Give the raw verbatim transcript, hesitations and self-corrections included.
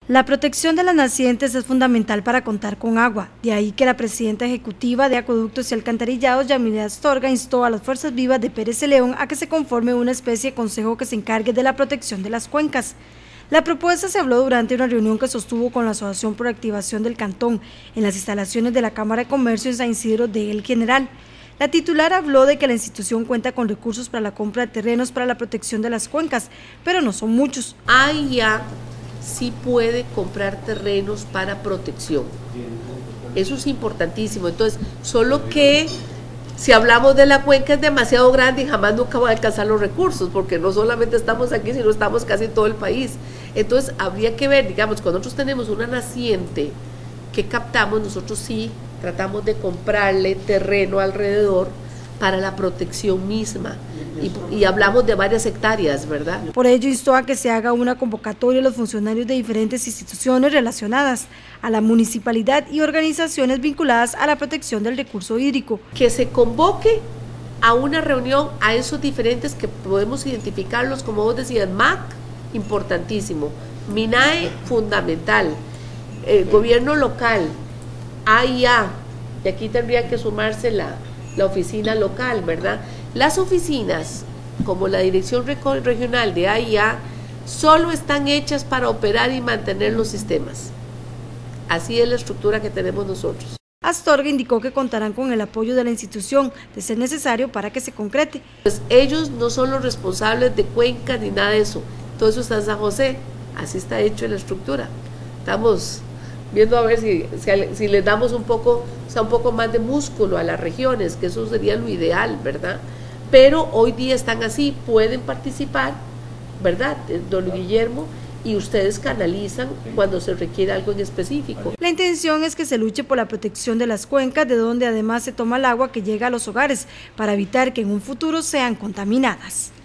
La protección de las nacientes es fundamental para contar con agua, de ahí que la presidenta ejecutiva de Acueductos y Alcantarillados, Yamile Astorga, instó a las fuerzas vivas de Pérez Celedón a que se conforme una especie de consejo que se encargue de la protección de las cuencas. La propuesta se habló durante una reunión que sostuvo con la Asociación por Activación del Cantón en las instalaciones de la Cámara de Comercio en San Isidro de El General. La titular habló de que la institución cuenta con recursos para la compra de terrenos para la protección de las cuencas, pero no son muchos. Hay ya sí puede comprar terrenos para protección. Eso es importantísimo. Entonces, solo que si hablamos de la cuenca es demasiado grande y jamás nunca va a alcanzar los recursos, porque no solamente estamos aquí, sino estamos casi en todo el país. Entonces, habría que ver, digamos, cuando nosotros tenemos una naciente que captamos, nosotros sí tratamos de comprarle terreno alrededor para la protección misma, y, y hablamos de varias hectáreas, ¿verdad? Por ello instó a que se haga una convocatoria a los funcionarios de diferentes instituciones relacionadas a la municipalidad y organizaciones vinculadas a la protección del recurso hídrico. Que se convoque a una reunión a esos diferentes que podemos identificarlos, como vos decías, M A C, importantísimo, MINAE, fundamental, el gobierno local, A I A, y aquí tendría que sumarse la la oficina local, ¿verdad? Las oficinas, como la Dirección Regional de A I A, solo están hechas para operar y mantener los sistemas. Así es la estructura que tenemos nosotros. Astorga indicó que contarán con el apoyo de la institución, de ser necesario para que se concrete. Pues ellos no son los responsables de cuenca ni nada de eso. Todo eso está en San José, así está hecho la estructura. Estamos viendo a ver si, si, si les damos un poco, o sea, un poco más de músculo a las regiones, que eso sería lo ideal, ¿verdad? Pero hoy día están así, pueden participar, ¿verdad, don Guillermo? Y ustedes canalizan cuando se requiere algo en específico. La intención es que se luche por la protección de las cuencas, de donde además se toma el agua que llega a los hogares, para evitar que en un futuro sean contaminadas.